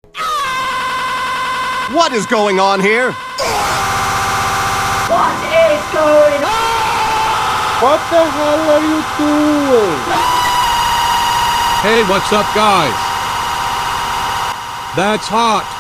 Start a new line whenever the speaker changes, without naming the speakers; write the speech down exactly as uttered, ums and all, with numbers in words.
What is going on here?
What is going on?
What the hell are you doing?
Hey, what's up, guys? That's hot.